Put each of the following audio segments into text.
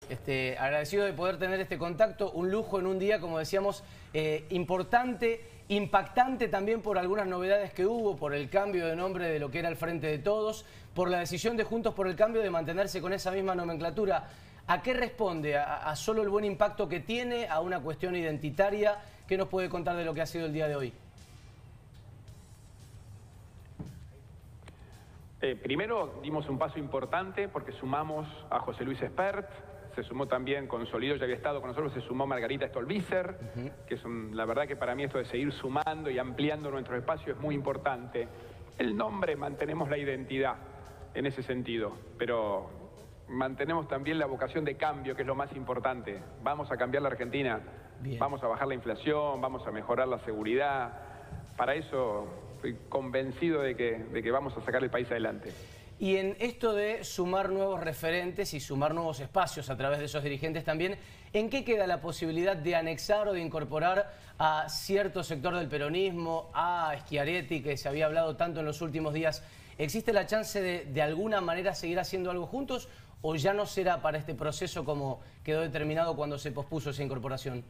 Agradecido de poder tener este contacto, un lujo en un día, como decíamos, importante, impactante también por algunas novedades que hubo, por el cambio de nombre de lo que era el Frente de Todos, por la decisión de Juntos por el Cambio de mantenerse con esa misma nomenclatura. ¿A qué responde? ¿A solo el buen impacto que tiene? ¿A una cuestión identitaria? ¿Qué nos puede contar de lo que ha sido el día de hoy? Primero dimos un paso importante porque sumamos a José Luis Espert, se sumó también con Solido, ya había estado con nosotros, se sumó Margarita Stolbizer, que es la verdad que para mí esto de seguir sumando y ampliando nuestro espacio es muy importante. El nombre, mantenemos la identidad en ese sentido, pero mantenemos también la vocación de cambio, que es lo más importante. Vamos a cambiar la Argentina, vamos a bajar la inflación, vamos a mejorar la seguridad. Para eso estoy convencido de que vamos a sacar el país adelante. Y en esto de sumar nuevos referentes y sumar nuevos espacios a través de esos dirigentes también, ¿en qué queda la posibilidad de anexar o de incorporar a cierto sector del peronismo, a Schiaretti, que se había hablado tanto en los últimos días? ¿Existe la chance de alguna manera seguir haciendo algo juntos o ya no será para este proceso como quedó determinado cuando se pospuso esa incorporación?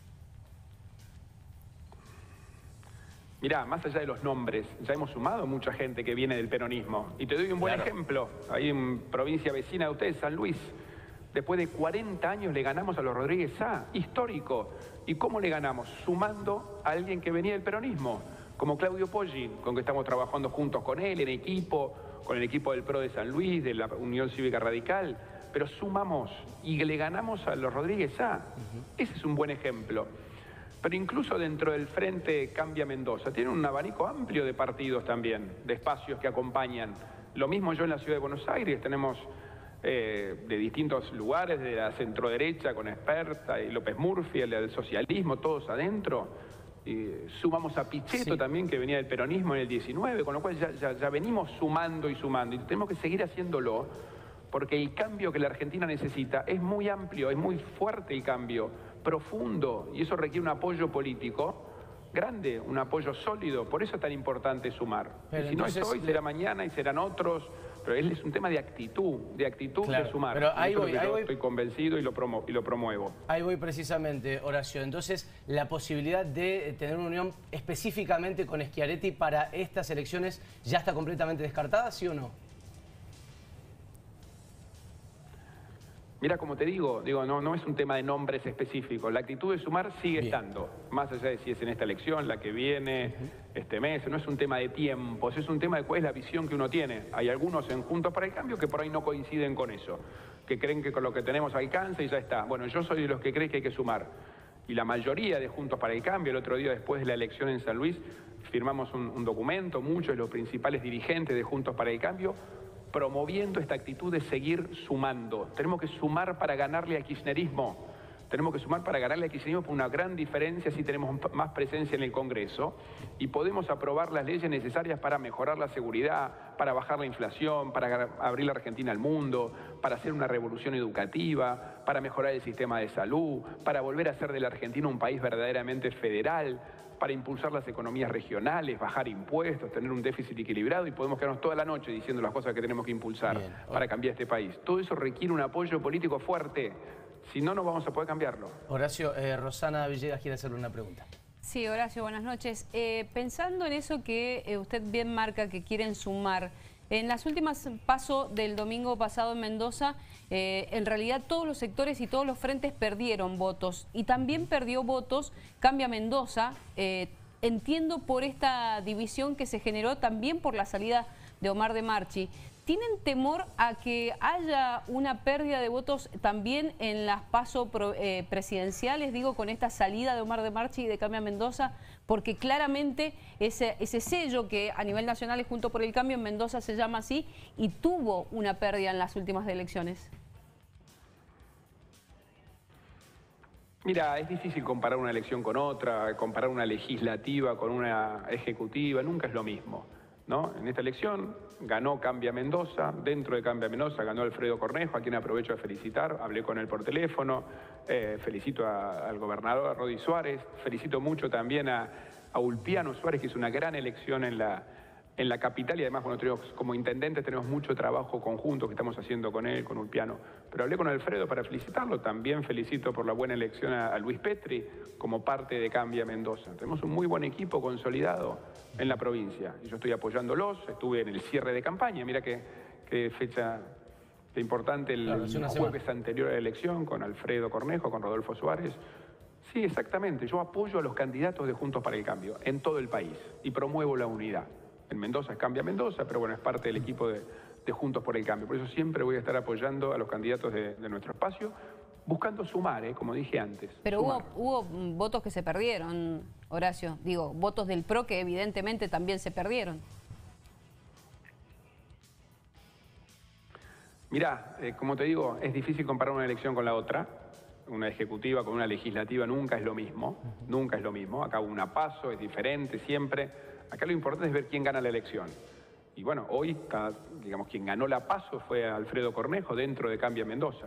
Mirá, más allá de los nombres, ya hemos sumado mucha gente que viene del peronismo. Y te doy un buen ejemplo. Ahí en provincia vecina de ustedes, San Luis, después de 40 años le ganamos a los Rodríguez Sá, histórico. ¿Y cómo le ganamos? Sumando a alguien que venía del peronismo, como Claudio Poggi, con que estamos trabajando juntos con él, en equipo, con el equipo del PRO de San Luis, de la Unión Cívica Radical. Pero sumamos y le ganamos a los Rodríguez Sá. Ese es un buen ejemplo. Pero incluso dentro del Frente Cambia Mendoza, tiene un abanico amplio de partidos también, de espacios que acompañan. Lo mismo yo en la ciudad de Buenos Aires, tenemos de distintos lugares, de la centroderecha con Espert, y López Murphy, el del socialismo, todos adentro. Y sumamos a Pichetto también, que venía del peronismo en el 19, con lo cual ya venimos sumando y sumando. Y tenemos que seguir haciéndolo, porque el cambio que la Argentina necesita es muy amplio, es muy fuerte el cambio, profundo, y eso requiere un apoyo político grande, un apoyo sólido. Por eso es tan importante sumar. Pero si entonces, no es hoy, será mañana y serán otros, pero es un tema de actitud claro, de sumar. Pero ahí voy, estoy convencido y lo promuevo. Ahí voy precisamente, Horacio. Entonces, la posibilidad de tener una unión específicamente con Schiaretti para estas elecciones ya está completamente descartada, ¿sí o no? Mira, como te digo, no es un tema de nombres específicos. La actitud de sumar sigue estando, más allá de si es en esta elección, la que viene, este mes. No es un tema de tiempos, es un tema de cuál es la visión que uno tiene. Hay algunos en Juntos para el Cambio que por ahí no coinciden con eso, que creen que con lo que tenemos alcanza y ya está. Bueno, yo soy de los que creen que hay que sumar. Y la mayoría de Juntos para el Cambio, el otro día después de la elección en San Luis, firmamos un documento, muchos de los principales dirigentes de Juntos para el Cambio, promoviendo esta actitud de seguir sumando. Tenemos que sumar para ganarle al kirchnerismo. Tenemos que sumar para ganarle al kirchnerismo por una gran diferencia si tenemos más presencia en el Congreso y podemos aprobar las leyes necesarias para mejorar la seguridad, para bajar la inflación, para abrir la Argentina al mundo, para hacer una revolución educativa, para mejorar el sistema de salud, para volver a hacer de la Argentina un país verdaderamente federal, para impulsar las economías regionales, bajar impuestos, tener un déficit equilibrado, y podemos quedarnos toda la noche diciendo las cosas que tenemos que impulsar para cambiar este país. Todo eso requiere un apoyo político fuerte, si no, no vamos a poder cambiarlo. Horacio, Rosana Villegas quiere hacerle una pregunta. Sí, Horacio, buenas noches. Pensando en eso que usted bien marca que quieren sumar, en las últimas pasos del domingo pasado en Mendoza, en realidad todos los sectores y todos los frentes perdieron votos. Y también perdió votos Cambia Mendoza, entiendo por esta división que se generó también por la salida de Omar de Marchi. ¿Tienen temor a que haya una pérdida de votos también en las pasos presidenciales, digo, con esta salida de Omar de Marchi y de Cambia Mendoza? Porque claramente ese sello que a nivel nacional es Juntos por el Cambio, en Mendoza se llama así, y tuvo una pérdida en las últimas elecciones. Mira, es difícil comparar una elección con otra, comparar una legislativa con una ejecutiva, nunca es lo mismo, ¿no? En esta elección ganó Cambia Mendoza, dentro de Cambia Mendoza ganó Alfredo Cornejo, a quien aprovecho de felicitar, hablé con él por teléfono, felicito al gobernador Rodi Suárez, felicito mucho también a Ulpiano Suárez, que hizo una gran elección en la en la capital, y además, bueno, como intendentes tenemos mucho trabajo conjunto que estamos haciendo con él, con Ulpiano. Pero hablé con Alfredo para felicitarlo. También felicito por la buena elección a Luis Petri como parte de Cambia Mendoza. Tenemos un muy buen equipo consolidado en la provincia. Y yo estoy apoyándolos. Estuve en el cierre de campaña. Mira qué fecha qué importante, el jueves anterior a la elección, con Alfredo Cornejo, con Rodolfo Suárez. Sí, exactamente. Yo apoyo a los candidatos de Juntos para el Cambio en todo el país y promuevo la unidad. En Mendoza es Cambia Mendoza, pero bueno, es parte del equipo de Juntos por el Cambio. Por eso siempre voy a estar apoyando a los candidatos de nuestro espacio, buscando sumar, como dije antes. Pero hubo votos que se perdieron, Horacio. Digo, votos del PRO que evidentemente también se perdieron. Mirá, como te digo, es difícil comparar una elección con la otra. Una ejecutiva con una legislativa nunca es lo mismo. Nunca es lo mismo. Acá una PASO, es diferente siempre. Acá lo importante es ver quién gana la elección. Y bueno, hoy, digamos, quien ganó la PASO fue Alfredo Cornejo dentro de Cambia Mendoza.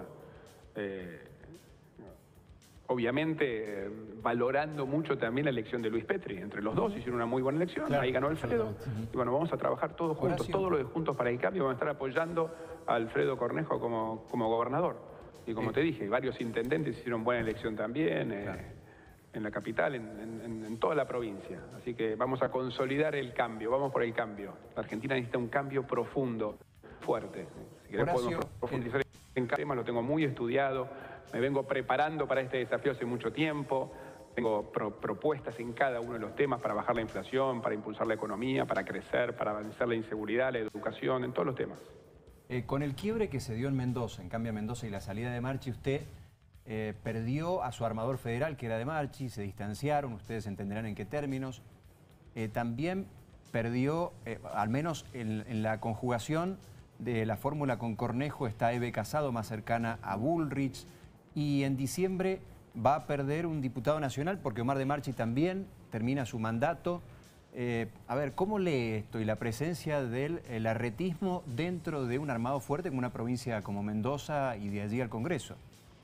Obviamente, valorando mucho también la elección de Luis Petri. Entre los dos hicieron una muy buena elección, claro, ahí ganó Alfredo. Y bueno, vamos a trabajar todos juntos, Horacio, todos los de Juntos para el Cambio, vamos a estar apoyando a Alfredo Cornejo como gobernador. Y como te dije, varios intendentes hicieron buena elección también, en la capital, en toda la provincia. Así que vamos a consolidar el cambio, vamos por el cambio. La Argentina necesita un cambio profundo, fuerte. Si querés podemos profundizar en temas, lo tengo muy estudiado, me vengo preparando para este desafío hace mucho tiempo, tengo propuestas en cada uno de los temas para bajar la inflación, para impulsar la economía, para crecer, para vencer la inseguridad, la educación, en todos los temas. Con el quiebre que se dio en Mendoza, en Cambia Mendoza, y la salida de Marchi, usted perdió a su armador federal, que era de Marchi, se distanciaron, ustedes entenderán en qué términos. También perdió, al menos en la conjugación de la fórmula con Cornejo, está Eve Casado, más cercana a Bullrich, y en diciembre va a perder un diputado nacional porque Omar de Marchi también termina su mandato. A ver, ¿cómo lee esto y la presencia del arretismo dentro de un armado fuerte como una provincia como Mendoza y de allí al Congreso?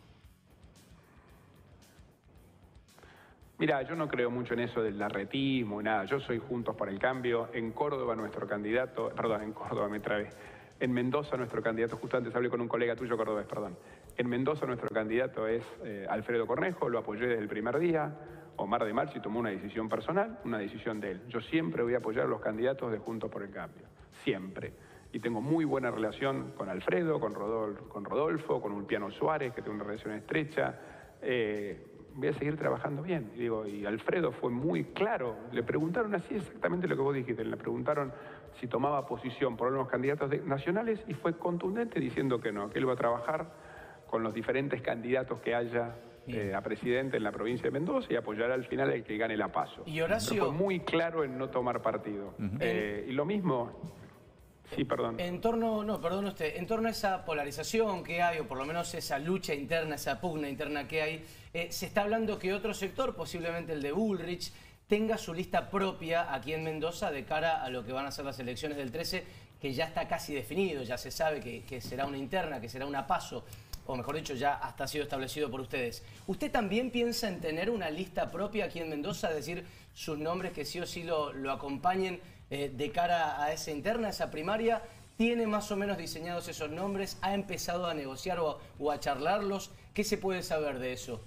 Mira, yo no creo mucho en eso del arretismo y nada. Yo soy Juntos por el Cambio. En Córdoba nuestro candidato, perdón, en Córdoba me trabé. En Mendoza nuestro candidato, justo antes hablé con un colega tuyo cordobés, perdón. En Mendoza nuestro candidato es Alfredo Cornejo, lo apoyé desde el primer día. Omar de Marchi tomó una decisión personal, una decisión de él. Yo siempre voy a apoyar a los candidatos de Juntos por el Cambio, siempre. Y tengo muy buena relación con Alfredo, con Rodolfo, con Ulpiano Suárez, que tengo una relación estrecha. Voy a seguir trabajando bien. Y Alfredo fue muy claro. Le preguntaron así exactamente lo que vos dijiste. Le preguntaron si tomaba posición por los candidatos nacionales y fue contundente diciendo que no, que él va a trabajar con los diferentes candidatos que haya a presidente en la provincia de Mendoza y apoyará al final al que gane la PASO. Y Horacio... Pero fue muy claro en no tomar partido. Y lo mismo... Sí, perdón. En torno a esa polarización que hay, o por lo menos esa lucha interna, esa pugna interna que hay, se está hablando que otro sector, posiblemente el de Bullrich, tenga su lista propia aquí en Mendoza de cara a lo que van a ser las elecciones del 13, que ya está casi definido, ya se sabe que será una interna, que será una PASO, o mejor dicho, ya hasta ha sido establecido por ustedes. ¿Usted también piensa en tener una lista propia aquí en Mendoza, es decir, sus nombres que sí o sí lo acompañen de cara a esa interna, esa primaria? ¿Tiene más o menos diseñados esos nombres? ¿Ha empezado a negociar o a charlarlos? ¿Qué se puede saber de eso?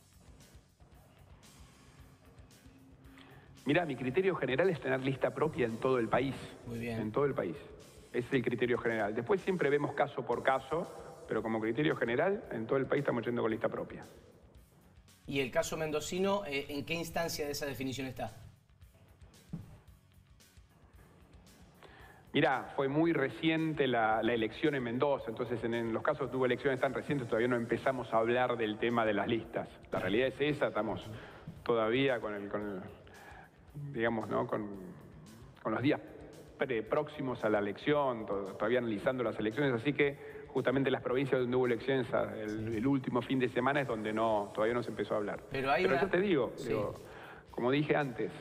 Mira, mi criterio general es tener lista propia en todo el país. Muy bien. En todo el país. Ese es el criterio general. Después siempre vemos caso por caso, pero como criterio general, en todo el país estamos yendo con lista propia. ¿Y el caso mendocino, en qué instancia de esa definición está? Mirá, fue muy reciente la elección en Mendoza, entonces en los casos que hubo elecciones tan recientes todavía no empezamos a hablar del tema de las listas. La realidad es esa, estamos todavía con los días próximos a la elección, todavía analizando las elecciones, así que justamente las provincias donde hubo elecciones el último fin de semana es donde todavía no se empezó a hablar. Pero yo te digo, como dije antes,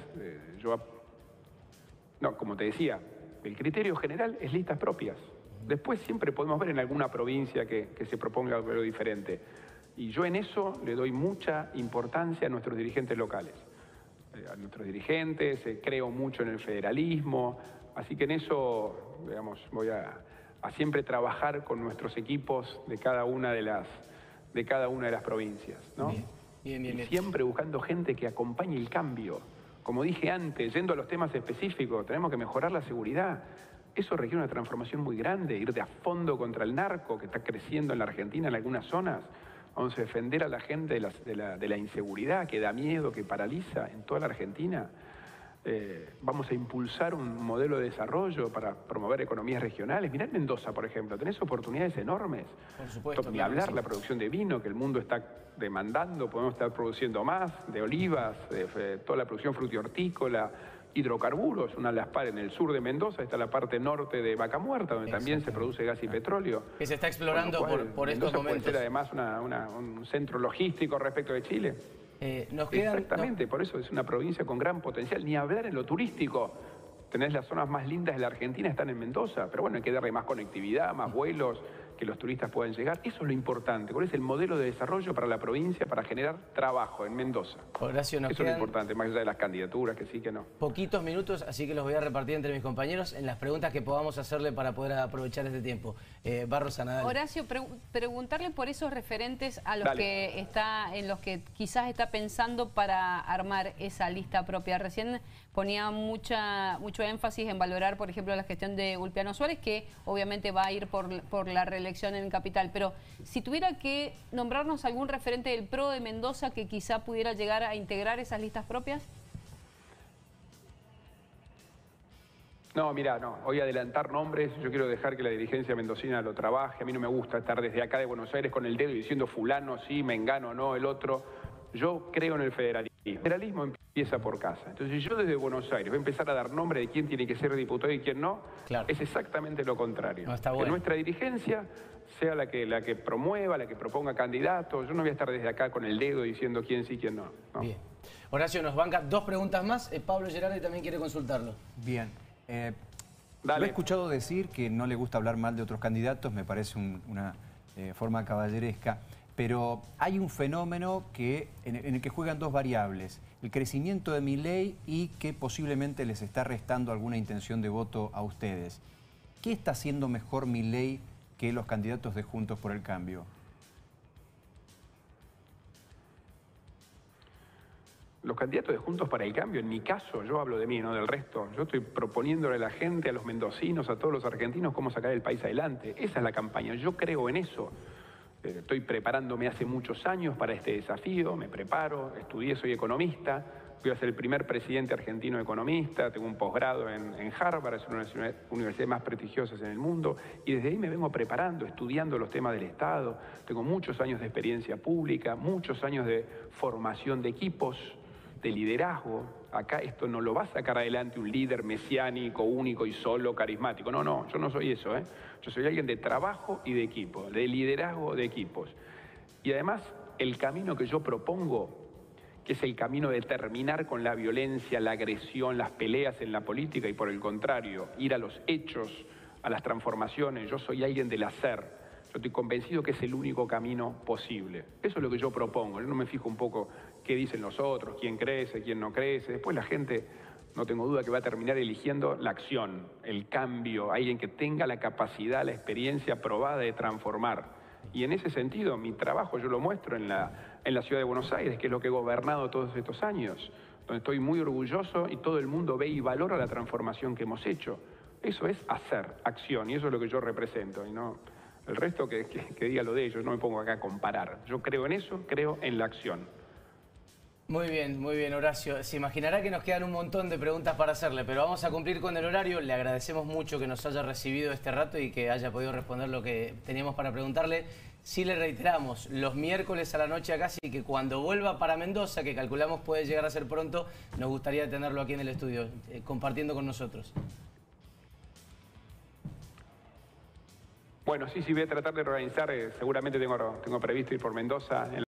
como te decía, el criterio general es listas propias. Después siempre podemos ver en alguna provincia que se proponga algo diferente. Y yo en eso le doy mucha importancia a nuestros dirigentes locales. A nuestros dirigentes, creo mucho en el federalismo, Así que en eso, digamos, voy a siempre trabajar con nuestros equipos de cada una de las provincias, ¿no? Bien. Siempre buscando gente que acompañe el cambio. Como dije antes, yendo a los temas específicos, tenemos que mejorar la seguridad. Eso requiere una transformación muy grande, ir de a fondo contra el narco que está creciendo en la Argentina en algunas zonas. Vamos a defender a la gente de la inseguridad que da miedo, que paraliza en toda la Argentina. Vamos a impulsar un modelo de desarrollo para promover economías regionales. Mirá en Mendoza, por ejemplo, tenés oportunidades enormes. Por supuesto. Ni hablar la producción de vino que el mundo está demandando, podemos estar produciendo más, de olivas, toda la producción frutihortícola, hidrocarburos, una de las partes en el sur de Mendoza, está la parte norte de Vaca Muerta, donde también se produce gas y petróleo. Que se está explorando por estos momentos. Puede ser además un centro logístico respecto de Chile. Exactamente, por eso es una provincia con gran potencial. Ni hablar en lo turístico. Tenés las zonas más lindas de la Argentina, están en Mendoza, pero bueno, hay que darle más conectividad, más vuelos, que los turistas puedan llegar. Eso es lo importante. ¿Cuál es el modelo de desarrollo para la provincia para generar trabajo en Mendoza? Horacio, eso es lo importante, más allá de las candidaturas, que sí, que no. Poquitos minutos, así que los voy a repartir entre mis compañeros en las preguntas que podamos hacerle para poder aprovechar este tiempo. Barros Anadal. Horacio, preguntarle por esos referentes a los en los que quizás está pensando para armar esa lista propia. Recién ponía mucho énfasis en valorar, por ejemplo, la gestión de Ulpiano Suárez, que obviamente va a ir por la reelección en Capital, pero si tuviera que nombrarnos algún referente del PRO de Mendoza que quizá pudiera llegar a integrar esas listas propias. No, mira, no, voy a adelantar nombres, yo quiero dejar que la dirigencia mendocina lo trabaje. A mí no me gusta estar desde acá de Buenos Aires con el dedo y diciendo fulano sí, mengano no, el otro. Yo creo en el federalismo. El federalismo empieza por casa. Entonces, si yo desde Buenos Aires voy a empezar a dar nombre de quién tiene que ser diputado y quién no, es exactamente lo contrario. No, está bueno. Que nuestra dirigencia sea la que promueva, la que proponga candidatos. Yo no voy a estar desde acá con el dedo diciendo quién sí, quién no. Bien. Horacio, nos banca dos preguntas más. Pablo Gerardi también quiere consultarlo. Bien. Lo he escuchado decir que no le gusta hablar mal de otros candidatos, me parece una forma caballeresca. Pero hay un fenómeno en el que juegan dos variables, el crecimiento de Milei y que posiblemente les está restando alguna intención de voto a ustedes. ¿Qué está haciendo mejor Milei que los candidatos de Juntos por el Cambio? Los candidatos de Juntos para el Cambio, en mi caso, yo hablo de mí, no del resto. Yo estoy proponiéndole a la gente, a los mendocinos, a todos los argentinos, cómo sacar el país adelante. Esa es la campaña, yo creo en eso. Estoy preparándome hace muchos años para este desafío, me preparo, estudié, soy economista, voy a ser el primer presidente argentino economista, tengo un posgrado en Harvard, es una de las universidades más prestigiosas en el mundo, y desde ahí me vengo preparando, estudiando los temas del Estado, tengo muchos años de experiencia pública, muchos años de formación de equipos, de liderazgo. Acá esto no lo va a sacar adelante un líder mesiánico, único y solo, carismático. No, yo no soy eso, ¿eh? Yo soy alguien de trabajo y de equipo, de liderazgo de equipos. Y además, el camino que yo propongo, que es el camino de terminar con la violencia, la agresión, las peleas en la política y por el contrario, ir a los hechos, a las transformaciones. Yo soy alguien del hacer. Yo estoy convencido que es el único camino posible. Eso es lo que yo propongo. Yo no me fijo un poco qué dicen los otros, quién crece, quién no crece. Después la gente, no tengo duda que va a terminar eligiendo la acción, el cambio, alguien que tenga la capacidad, la experiencia probada de transformar. Y en ese sentido, mi trabajo yo lo muestro en la ciudad de Buenos Aires, que es lo que he gobernado todos estos años, donde estoy muy orgulloso y todo el mundo ve y valora la transformación que hemos hecho. Eso es hacer, acción, y eso es lo que yo represento. Y no, el resto que diga lo de ellos, no me pongo acá a comparar. Yo creo en eso, creo en la acción. Muy bien, Horacio. Se imaginará que nos quedan un montón de preguntas para hacerle, pero vamos a cumplir con el horario. Le agradecemos mucho que nos haya recibido este rato y que haya podido responder lo que teníamos para preguntarle. Sí le reiteramos, los miércoles a la noche acá, así que cuando vuelva para Mendoza, que calculamos puede llegar a ser pronto, nos gustaría tenerlo aquí en el estudio, compartiendo con nosotros. Bueno, sí, voy a tratar de organizar, seguramente tengo previsto ir por Mendoza.